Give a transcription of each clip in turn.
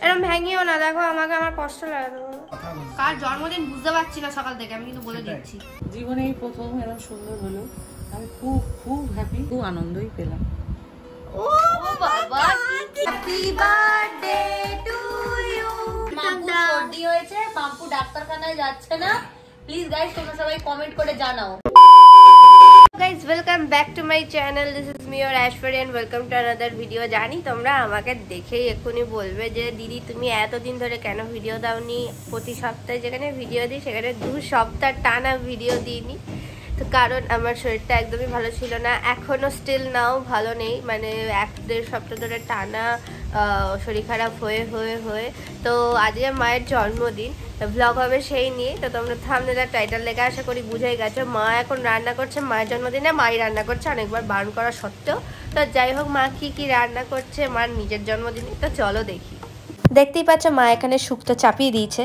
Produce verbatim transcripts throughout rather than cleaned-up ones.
এরকম ভেঙিও না, দেখো আমাকে আমার কষ্ট লাগে। কার জন্মদিন বুঝতে পারছি না সকাল থেকে, আমি কিন্তু বলে দিচ্ছি। জীবনে এই প্রথম এরকম সুন্দর হলো, আমি খুব খুব হ্যাপি, খুব আনন্দই পেলাম। ও বাবা, happy birthday to you. Mampu সর্দি হয়েছে, মাম্পু ডাক্তারখানায় যাচ্ছে না। প্লিজ গাইস তোমরা সবাই কমেন্ট করে জানাও। Guys, welcome back to my channel. This is me or Ashwari and welcome to another video. জানি তোমরা আমাকে দেখেই এক্ষুনি বলবে যে দিদি তুমি এতদিন ধরে কেন ভিডিও দাওনি। প্রতি সপ্তাহে যেখানে ভিডিও দিই সেখানে দু সপ্তাহ টানা ভিডিও দিইনি। তো কারণ আমার শরীরটা একদমই ভালো ছিল না, এখনও স্টিল নাও ভালো নেই, মানে এক দেড় সপ্তাহ ধরে টানা শরীর খারাপ হয়ে হয়ে হয়ে তো আজকে মায়ের জন্মদিন, ব্লগ হবে সেই নিয়ে। তো তোমরা থাম্বনেলের টাইটেল লেখা আশা করি বুঝেই গেছো। মা এখন রান্না করছে, মায়ের জন্মদিনে মাই রান্না করছে অনেকবার বারণ করা সত্ত্বেও। তো যাই হোক, মা কি কি রান্না করছে মার নিজের জন্মদিনে, তো চলো দেখি। দেখতেই পাচ্ছ মা এখানে শুক্তো চাপিয়ে দিয়েছে।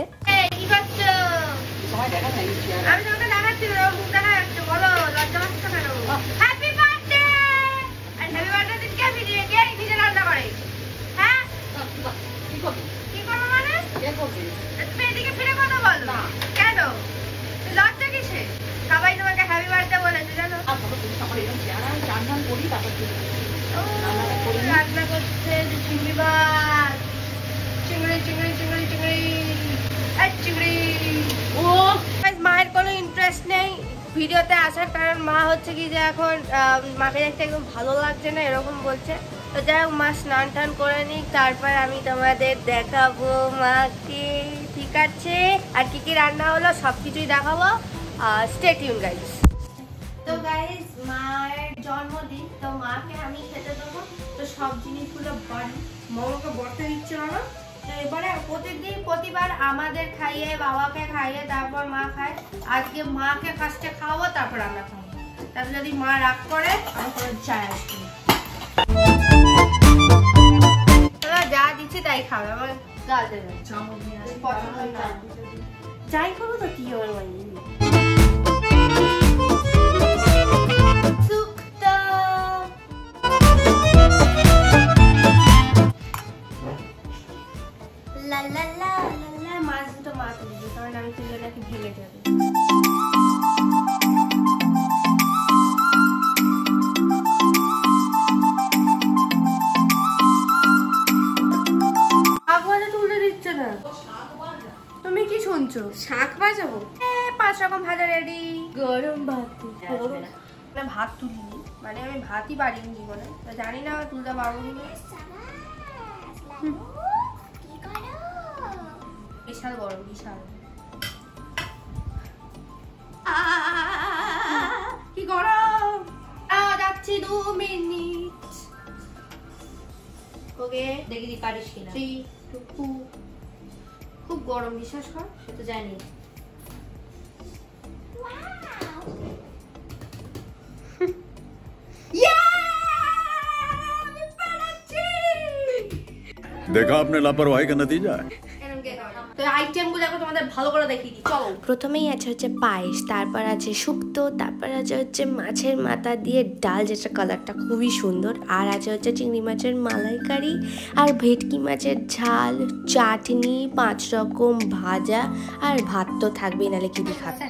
আমি তোমাকে দেখাচ্ছি, দেখা যাচ্ছে, বলো লজ্জা পাচ্ছ কেন? Happy birthday. আর হ্যাপি বার্থডে দিন কে ভিডিও কে নিজে রান্না করে? হ্যাঁ কি করব কি করব মানে কে করবে? তুমি এদিকে ফিরে কথা বল না কেন? লজ্জা কিসে? সবাই তোমাকে হ্যাপি বার্থডে বলেছে জানো। আর বাবা তুমি সকালে এরকম চেহারা রান্না করি তারপর রান্না করছে চিংড়ি মাছ, চিংড়ি চিংড়ি চিংড়ি চিংড়ি আর চিংড়ি। ও মায়ের কোনো ইন্টারেস্ট নেই ভিডিওতে আসার, কারণ মা হচ্ছে কি যে এখন মাকে দেখতে একদম ভালো লাগছে না এরকম বলছে। তো যাই হোক মা স্নান টান করে নিক, তারপর আমি তোমাদের দেখাবো মাকে, ঠিক আছে? আর কি কি রান্না হলো সব কিছুই দেখাবো, স্টে টিউন গাইস। তো গাইস মায়ের জন্মদিন, তো মাকে আমি খেতে দেবো। তো সব জিনিসগুলো বাড়ি মামাকে বর্তে দিচ্ছে না। তো এবারে প্রতিদিন প্রতিবার আমাদের খাইয়ে বাবাকে খাইয়ে তারপর মা খায়। আজকে মাকে ফার্স্টে খাওয়াবো তারপর আমরা খাবো। তারপর যদি মা রাগ করে আমার কোনো যায় আসবে না। যা দিচ্ছি তাই খাবে, আমার গা দেবে যাই করবো তো কি হবে মানে। মাছ দুটো মা তুলবে, কারণ আমি তুললে নাকি ভেঙে যাবে। তুলতে দিচ্ছে না, তুমি কি শুনছো? শাক ভাজাবো, পাঁচ রকম ভাজা রেডি। গরম ভাত, ভাত তুলিনি, মানে আমি ভাতই বাড়িনি জীবনে, তো জানি না তুলতে পারবো না। বিশাল গরম, বিশাল কি গরম। যাচ্ছি দু মিনিট। ওকে দেখি দি পারিস কিনা। খুব গরম বিশ্বাস কর, সে তো জানি। देखा आपने लापरवाही का नतीजा है। প্রথমেই আছে হচ্ছে পায়েস, তারপর আছে শুক্তো, তারপর আছে হচ্ছে মাছের মাথা দিয়ে ডাল যেটা কালারটা খুবই সুন্দর, আর আছে হচ্ছে চিংড়ি মাছের মালাইকারি আর ভেটকি মাছের ঝাল, চাটনি, পাঁচ রকম ভাজা আর ভাত তো থাকবেই, নাহলে কি দিয়ে খাবে।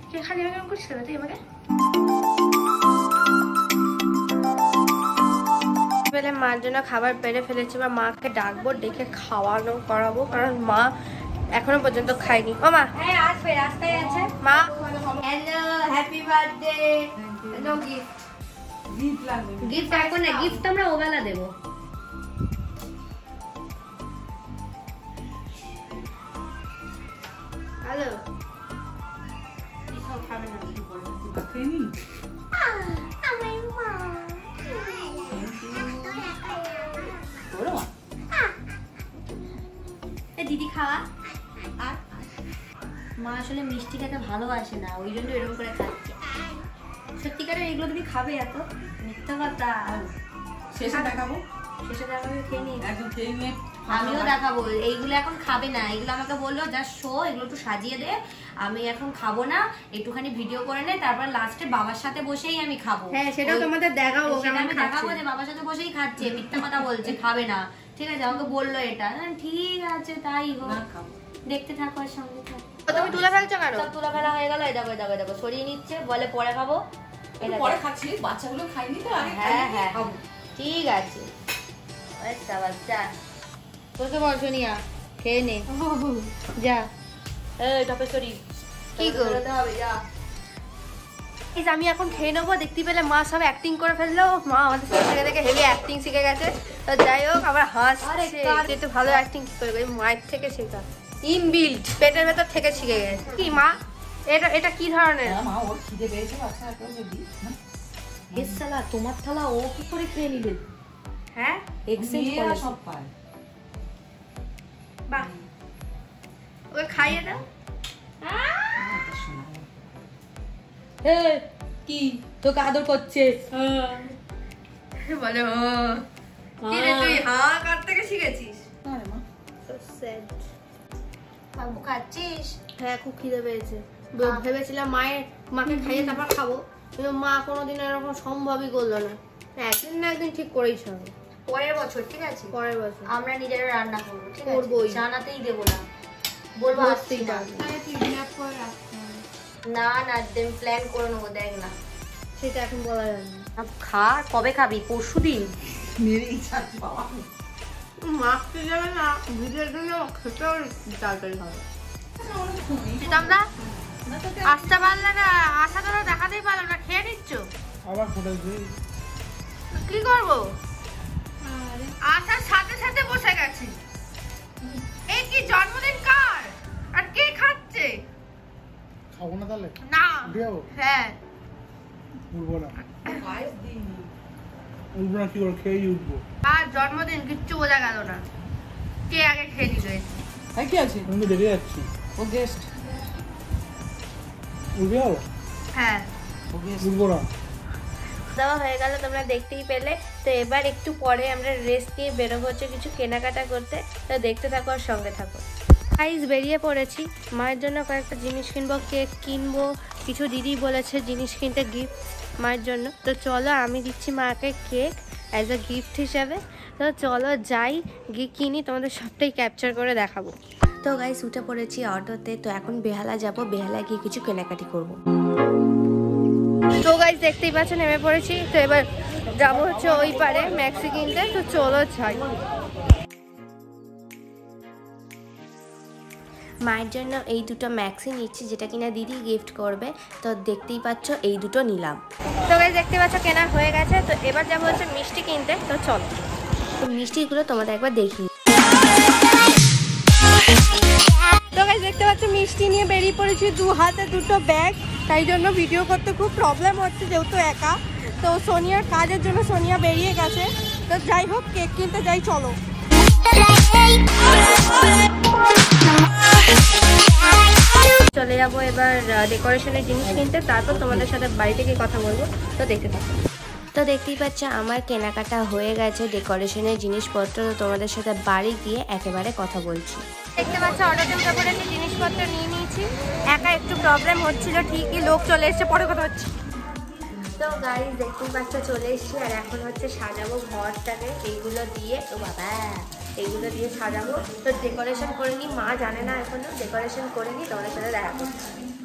বেলা মার জন্য খাবার পেরে ফেলেছি, বা মাকে ডাকবো, ডেকে খাওয়ানো করাবো, কারণ মা এখনো পর্যন্ত খাইনি। ও মা আসবে, রাস্তায় আছে মা। Hello happy birthday. No gift, gift লাগবে। গিফট এখন না, গিফট আমরা ওবেলা দেব। হ্যালো এসব খাবে না, কিছু বলবো খেয়ে আমার মা। দিদি খাওয়া। আর মা আসলে মিষ্টি খেতে ভালোবাসে না, ওই জন্য এরকম করে খাচ্ছে। সত্যিকারের এগুলো তুমি খাবে? এত মিথ্যা কথা। শেষে দেখাবো, শেষে দেখাবে, খেয়ে নিয়ে একদম খেয়ে নিয়ে আমিও দেখাবো। এইগুলো এখন খাবে না, এগুলো আমাকে বললো জাস্ট শো, এগুলো একটু সাজিয়ে দে, আমি এখন খাবো না, একটুখানি ভিডিও করে নে, তারপর লাস্টে বাবার সাথে বসেই আমি খাবো। হ্যাঁ সেটাও তোমাদের দেখাবো, আমি দেখাবো যে বাবার সাথে বসেই খাচ্ছে, মিথ্যা কথা বলছে, খাবে না। ঠিক আছে, আমাকে বললো এটা, ঠিক আছে তাই হোক, দেখতে থাকো আর সঙ্গে থাকো। তুমি তুলে ফেলছো কেন? সব তুলা ফেলা হয়ে গেল, এই দেখো দেখো দেখো সরিয়ে নিচ্ছে, বলে পরে খাবো। পরে খাচ্ছি, বাচ্চাগুলো খাইনি তো। হ্যাঁ হ্যাঁ ঠিক আছে, আচ্ছা বাচ্চা তোকে বল সোনিয়া খেয়ে নে যা। এই টপেশ্বরী কি করতে হবে যা। এই যে আমি এখন খেয়ে নেবো, দেখতে পেলে মা সব অ্যাক্টিং করে ফেললো। মা আমাদের সাথে থেকে থেকে হেভি অ্যাক্টিং শিখে গেছে। তো যাই হোক আবার হাসছে, একটু ভালো অ্যাক্টিং কি করে মায়ের থেকে শেখা, ইনবিল্ট পেটের ভেতর থেকে শিখে গেছে। কি মা এটা এটা কি ধরনের? মা ওর খিদে পেয়েছে, বাচ্চা কেউ দিই না। এর শালা তোমার থালা ও কি করে খেয়ে নিবে? হ্যাঁ এক্সচেঞ্জ মেয়েরা করে সব পায়। বাহ, ওকে খাইয়ে দাও। এ কি তোকে আদর করছে? বলে ও কি রে তুই হ্যাঁ কার থেকে শিখেছিস? না রে মা। So sad. বাবু খাচ্ছিস? হ্যাঁ খুব খিদে পেয়েছে। ভে- ভেবেছিলাম মায়ের মাকে খাইয়ে তারপর খাবো, কিন্তু মা কোনোদিন এরকম সম্ভবই করলো না। একদিন না একদিন ঠিক করেই ছাড়ো। পরের বছর ঠিক আছে, পরের বছর আমরা নিজেরা রান্না করবো, ঠিক আছে? করবোই। জানাতেই দেবো না, বলবো আসছি না। না না দেন প্ল্যান করে নেবো, দেখ না সেটা এখন বলা যাবে না। খা, কবে খাবি? পরশু দিন। মেরেই ছাড়ছি বাবা। মাখতে যাবে না, ভিজে দিলে খেতেও তাড়াতাড়ি হবে। আমরা আসতে পারলে না, আসা তো দেখাতেই পারলাম না, খেয়ে নিচ্ছ। আবার ফোটাই দিই। কি করবো? আসার সাথে সাথে বসে গেছি। এই কি জন্মদিন কার আর কে খাচ্ছে? খাবো না তাহলে? না উঠে যাবো? হ্যাঁ উঠবো না। পায়েস দিইনি। উঠবো না কি করে, খেয়েই উঠবো। আর জন্মদিন কিচ্ছু বোঝা গেল না, কে আগে খেয়ে দিল। আর কি আছে? আমি তো দেখে যাচ্ছি। ও গেস্ট। উঠবে যাবো? হ্যাঁ ও গেস্ট। উঠবো না। দেওয়া হয়ে গেল, তোমরা দেখতেই পেলে। তো এবার একটু পরে আমরা রেস্ট নিয়ে বেরোবো হচ্ছে কিছু কেনাকাটা করতে। তো দেখতে থাকো আর সঙ্গে থাকো। গাইস বেরিয়ে পড়েছি, মায়ের জন্য কয়েকটা জিনিস কিনবো, কেক কিনবো, কিছু দিদি বলেছে জিনিস কিনতে গিফট মায়ের জন্য। তো চলো আমি দিচ্ছি মাকে কেক অ্যাজ আ গিফট হিসাবে। তো চলো যাই গিয়ে কিনি, তোমাদের সবটাই ক্যাপচার করে দেখাবো। তো গাইস উঠে পড়েছি অটোতে। তো এখন বেহালা যাব, বেহালা গিয়ে কিছু কেনাকাটি করবো। তো গাইস দেখতেই পাচ্ছ নেমে পড়েছি। তো এবার যাবো হচ্ছে ওই পারে ম্যাক্সি কিনতে। তো চলো যাই। মায়ের জন্য এই দুটো ম্যাক্সি নিচ্ছি, যেটা কিনা দিদি গিফট করবে। তো দেখতেই পাচ্ছ এই দুটো নিলাম। তো গাইস দেখতে পাচ্ছ কেনা হয়ে গেছে। তো এবার যাবো হচ্ছে মিষ্টি কিনতে। তো চলো, তো মিষ্টিগুলো তোমাদের একবার দেখি। তো গাইস দেখতে পাচ্ছ মিষ্টি নিয়ে বেরিয়ে পড়েছি, দু হাতে দুটো ব্যাগ। তাই জন্য ভিডিও করতে খুব প্রবলেম হচ্ছে যেহেতু একা। তো সোনিয়ার কাজের জন্য সোনিয়া বেরিয়ে গেছে। তো যাই হোক কেক কিনতে যাই, চলো। চলে যাবো এবার ডেকোরেশনের জিনিস কিনতে, তারপর তোমাদের সাথে বাড়ি থেকে কথা বলবো। তো দেখতে থাকো। তো দেখতেই পাচ্ছ আমার কেনাকাটা হয়ে গেছে ডেকোরেশনের জিনিসপত্র। তো তোমাদের সাথে বাড়ি গিয়ে একেবারে কথা বলছি। দেখতে পাচ্ছ অর্ডার উঠে পড়েছি, জিনিসপত্র নিয়ে নিয়েছি। একা একটু প্রবলেম হচ্ছিল, ঠিকই লোক চলে এসছে, পরে কথা হচ্ছে। তো গাইস দেখতেই পাচ্ছ চলে এসছি, আর এখন হচ্ছে সাজাবো ঘরটাকে এইগুলো দিয়ে। ও বাবা, এইগুলো দিয়ে সাজাবো। তো ডেকোরেশন করে নিই, মা জানে না এখনো, ডেকোরেশন করে নিই, তোমাদের সাথে দেখা করছি।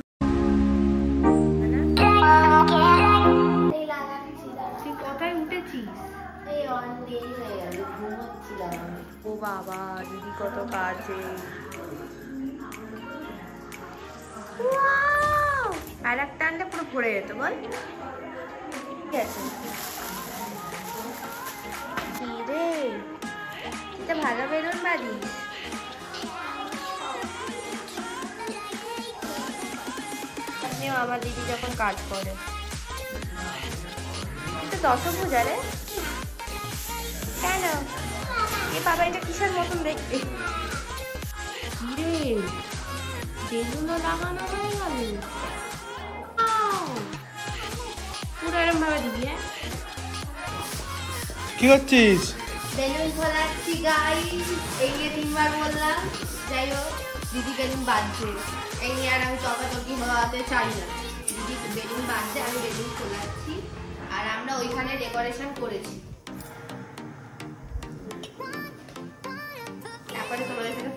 তুই কোথায় উঠেছিস? ও বাবা, দিদি কত কাজে। আর একটা আনলে পুরো ভরে যেত, বল। ঠিক আছে কি রে, এটা ভালো বেলুন বাড়িস। আমার দিদি যখন কাজ করে, এটা দশভূজা রে। কেন এ বাবা, এটা কিসের মতন দেখতে? রে বেলুনও লাগানো হয়ে গেল পুরো এরম ভাবে দিবি। হ্যাঁ কি করছিস? বেলুন ফোলাচ্ছি গাইস, এই নিয়ে তিনবার বললাম। যাই হোক দিদি বেলুন বাঁধছে, এই নিয়ে আর আমি তর্কাতর্কি হওয়াতে চাই না। দিদি বেলুন বাঁধছে, আমি বেলুন ফোলাচ্ছি, আর আমরা ওইখানে ডেকোরেশন করেছি।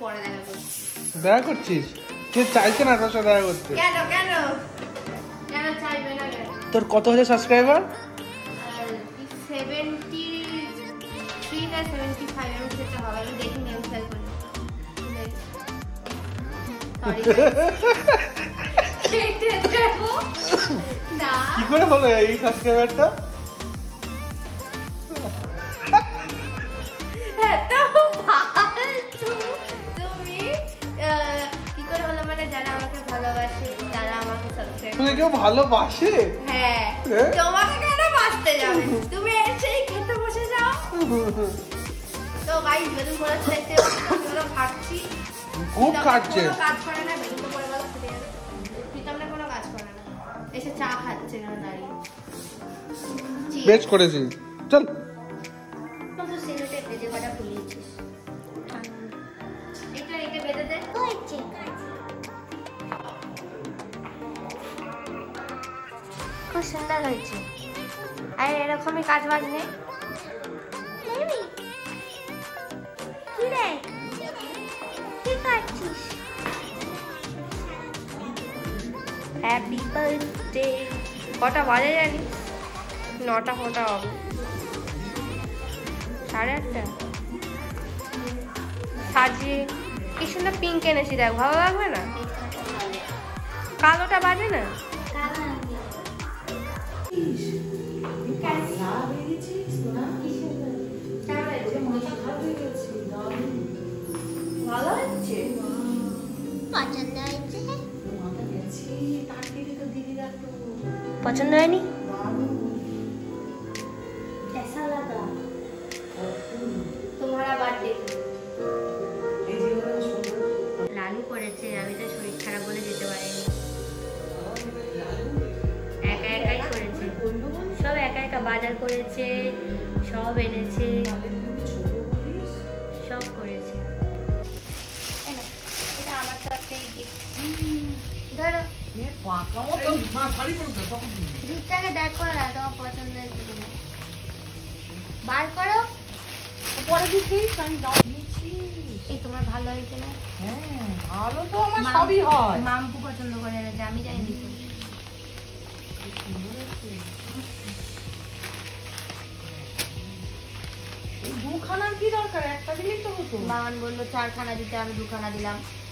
পরে দেখা করছি। দেখা করছিস? কে চাইছে না তোর সাথে দেখা করতে? কেন কেন কেন চাইবে না কেন? তোর কত হয়েছে সাবস্ক্রাইবার? সেভেন্টি থ্রি না সেভেন্টি ফাইভ আমি সেটা হবে, আমি দেখিনি, আমি খেয়াল করি। না কি করে হলো এই সাবস্ক্রাইবারটা? তুমি আহ, কি করে হলো মানে যারা আমাকে ভালোবাসে, যারা আমাকে সাবস্ক্রাইব তুই কেউ ভালোবাসে? হ্যাঁ হ্যাঁ? তোমাকে কেন বাঁচতে যাবে, তুমি এসেই খেতে বসে যাও। তো গাইস বেলুন পড়াতে দেখতে আমরা খাচ্ছি, খুব খাচ্ছে। কোনো কাজ করে না, বেলুন পড়ে গেল খেতে যাবে। প্রীতমটা কোনো কাজ করে না, এসে চা খাচ্ছে না দাঁড়িয়ে। বেশ করেছিস, চল। কত সিগারেটে বেজে কটা ফুলিয়েছিস, এটা এটা বেঁধে দে। খুব সুন্দর হয়েছে, আর এরকমই কাজ বাজ নেই। Happy birthday. কটা বাজে জানি? নটা ফটা হবে, সাড়ে আটটা। সাজিয়ে কি সুন্দর পিঙ্ক এনেছি, দেখ ভালো লাগবে না? কালোটা বাজে না? ভালো হচ্ছে, পছন্দ হয়নি? তোমার বার্থডে লালু করেছে, আমি তো শরীর খারাপ বলে যেতে পারিনি। একা একাই করেছে সব, একা একা বাজার করেছে, সব এনেছে, সব করেছে। এটা আমার তরফ থেকে গিফট। ধরো দুধটাকে দেখো না তোমার পছন্দ হয়েছে কিনা, বার করো। পরে দিচ্ছিস, আমি দাও দিচ্ছি। এই তোমার ভালো হয়েছে না? হ্যাঁ ভালো তো আমার সবই হয়। মাম্পু পছন্দ করে এনেছে, আমি জানি দিতে। দুখানার কি দরকার, একটা দিলেই তো হতো। বাগান বললো চারখানা দিতে, আমি দুখানা দিলাম।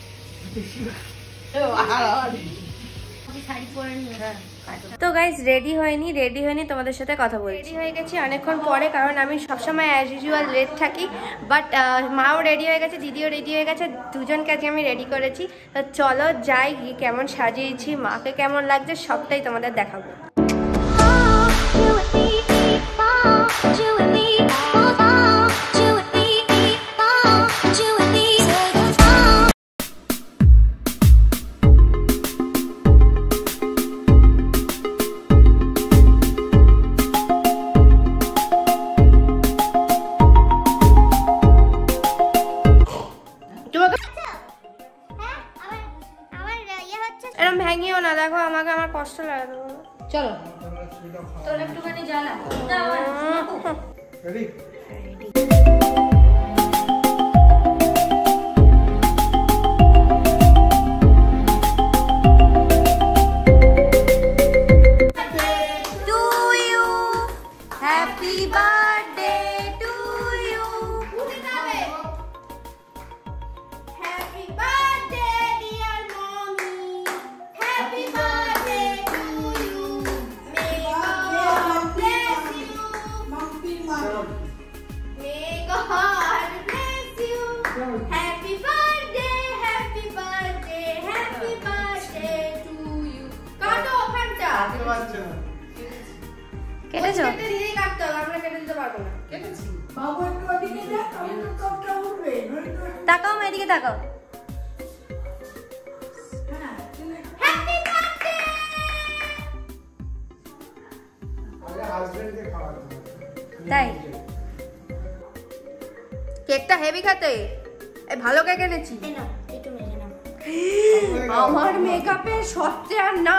শাড়ি পরে নিয়ে তো গাইজ রেডি হয়নি, রেডি হয়নি তোমাদের সাথে কথা বলি। রেডি হয়ে গেছি অনেকক্ষণ পরে, কারণ আমি সবসময় অ্যাজ ইউজুয়াল লেট থাকি। বাট মাও রেডি হয়ে গেছে, দিদিও রেডি হয়ে গেছে, দুজনকে আজকে আমি রেডি করেছি। তো চলো যাই, গিয়ে কেমন সাজিয়েছি, মাকে কেমন লাগছে সবটাই তোমাদের দেখাবো। এরকম ভেঙিও না, দেখো আমাকে, আমার কষ্ট লাগে। চলো তোর একটুখানি জ্বালা। রেডি? কেটেছো? দিদি কাটতে হবে, আমরা কেটে দিতে পারবো না। তাকাও, এদিকে তাকাও। তাই কেকটা হেভি খেতে, এই ভালো কেক এনেছি। আমার মেকআপের সত্যি আর না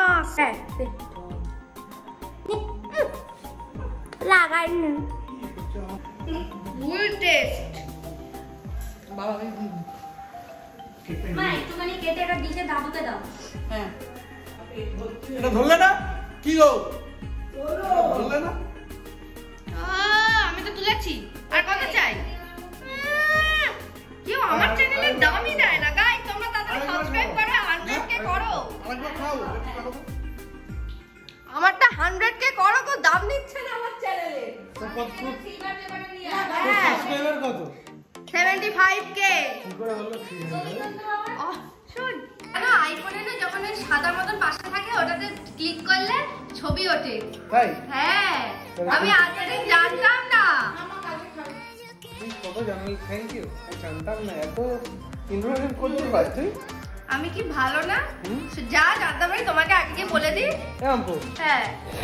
লাগাই না, ফুল টেস্ট। বাবা মা একটুখানি কেটে একটা ডিশে দাবতে দাও। হ্যাঁ এটা ধরলে না কি গো ধরলে না আমি তো তুলেছি আর কত চাই কেউ আমার চ্যানেলে দামই দেয় না গাইস তোমরা তাড়াতাড়ি সাবস্ক্রাইব করো হান্ড্রেড কে করো আরেকবার খাও আমারটা হান্ড্রেড কে করো কো দাম নিচ্ছে না আমার চ্যানেলে কত সিলভার পেপারে নিয়ে সাবস্ক্রাইবার কত সেভেন্টি ফাইভ কে কি করে হলো ঠিক শুন না আইফোনে না যখন ওই সাদা মতন পাশে থাকে ওটাতে ক্লিক করলে ছবি ওঠে তাই হ্যাঁ আমি আগে থেকে জানতাম না তুই কত জানালি থ্যাংক ইউ আমি জানতাম না এত ইনফরমেশন করতে পারছিস তুই আমি কি ভালো না যা জানতাম আমি তোমাকে আগে গিয়ে বলে দিই এরকম তো হ্যাঁ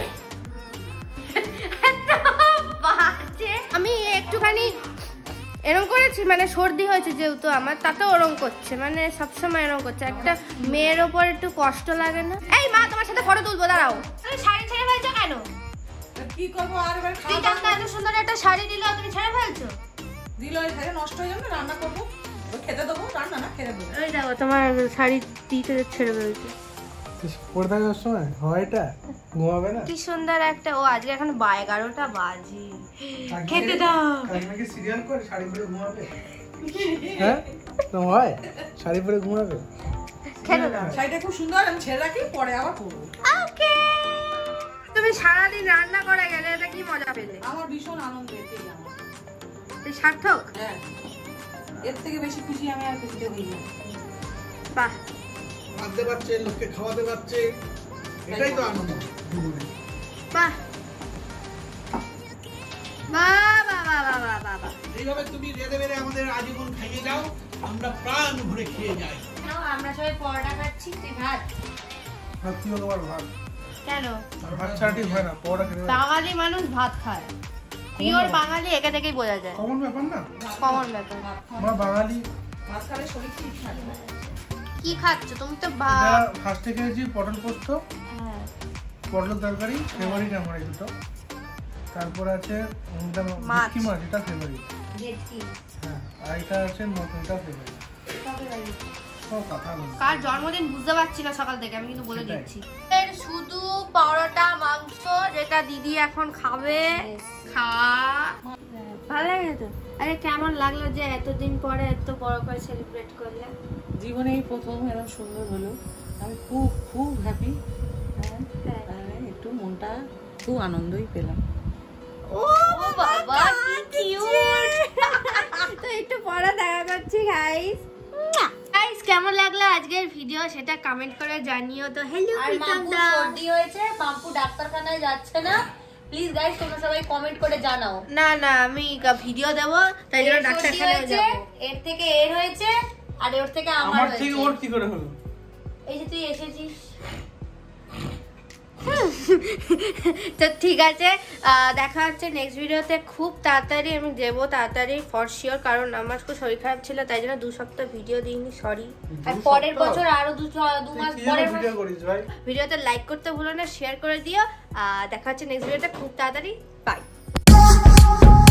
বাজে আমি একটুখানি এরকম করেছি মানে সর্দি হয়েছে যেহেতু আমার তাতেও ওরম করছে মানে সবসময় এরকম করছে একটা মেয়ের ওপর একটু কষ্ট লাগে না এই মা তোমার সাথে ফটো তুলবো দাঁড়াও তুমি শাড়ি ছেড়ে ফেলছো কেন কি করবো আর এবার তুই জানতে এত সুন্দর একটা শাড়ি দিল তুমি ছেড়ে ফেলছো দিল এই শাড়ি নষ্ট হয়ে যাবে রান্না করবো খেতে দেবো রান্না না খেতে দেবো ওই দেখো তোমার শাড়ি দিতে ছেড়ে ফেলছো পড়ে থাকার সময় হয় এটা ঘুমাবে না কি সুন্দর একটা ও আজকে এখন এগারোটা বাজে খেতে দাও কাকিমাকে সিরিয়াল করে শাড়ি পরে ঘুমাবে হ্যাঁ তো হয় শাড়ি পরে ঘুমাবে খেতে দাও শাড়িটা খুব সুন্দর আমি ছেড়ে রাখি পরে আবার করবো ওকে তুমি সারাদিন রান্না করে গেলে এটা কি মজা পেলে আমার ভীষণ আনন্দ এতেই আমার এই সার্থক হ্যাঁ এর থেকে বেশি খুশি আমি আর কিছুতে হই না বাহ রাঁধতে পারছে লোককে খাওয়াতে পারছে এটাই তো আনন্দ বাহ বাহ বাহ বাহ বাহ বাহ বাহ বাহ এইভাবে তুমি রেঁধে বেড়ে আমাদের আজীবন খেয়ে যাও আমরা প্রাণ ভরে খেয়ে যাই নাও আমরা সবাই পরোটা খাচ্ছি তুই ভাত ভাত কি তোমার ভাত কেন আর ভাত ছাড়াটি হয় না পরোটা খেতে বাঙালি মানুষ ভাত খায় পিওর বাঙালি একে থেকেই বোঝা যায় কমন ব্যাপার না কমন ব্যাপার আমরা বাঙালি মাছ খালে শরীর ঠিক থাকে কি খাচ্ছ তুমি তো এটা ভাত ফার্স্টে খেয়েছি পটল পোস্ত হ্যাঁ পটল তরকারি ফেভারিট আমার এই দুটো তারপর আছে এটা মাছ। ভেটকি মাছ এটা ফেভারিট ভেটকি হ্যাঁ আর এটা আছে মটনটা ফেভারিট ও কথা বলি কার জন্মদিন বুঝতে পারছি না সকাল থেকে আমি কিন্তু বলে সেটাই। দিচ্ছি এর শুধু পরোটা মাংস যেটা দিদি এখন খাবে খা ভালো লাগে তো আরে কেমন লাগলো যে এতদিন পরে এত বড় করে সেলিব্রেট করলে জীবনে এই প্রথম এরকম সুন্দর হলো আমি খুব খুব হ্যাপি একটু মনটা খুব আনন্দই পেলাম ও বাবা কি কিউট তো একটু পরে দেখা করছি গাইস গাইস কেমন লাগলো আজকের ভিডিও সেটা কমেন্ট করে জানিও তো হ্যালো আর প্রীতম মাম্পু দা সর্দি হয়েছে মাম্পু ডাক্তারখানায় যাচ্ছে না প্লিজ গাইস তোমরা সবাই কমেন্ট করে জানাও না না আমি ভিডিও দেবো তাই জন্য এর ডাক্তারখানায় সর্দি যাব হয়েছে, এর থেকে এর হয়েছে আর ওর থেকে আমার আমার হয়েছে ঠিক ওর কি করে হলো এই যে তুই এসেছিস তো ঠিক আছে আহ, দেখা হচ্ছে নেক্সট ভিডিওতে খুব তাড়াতাড়ি আমি দেবো তাড়াতাড়ি ফর শিওর কারণ আমার খুব শরীর খারাপ ছিল তাই জন্য দু সপ্তাহ ভিডিও দিইনি সরি আর পরের বছর আরো দু দু মাস পরের মাস ভিডিও করিস ভাই ভিডিওতে লাইক করতে ভুলো না শেয়ার করে দিও আহ, দেখা হচ্ছে নেক্সট ভিডিওতে খুব তাড়াতাড়ি বাই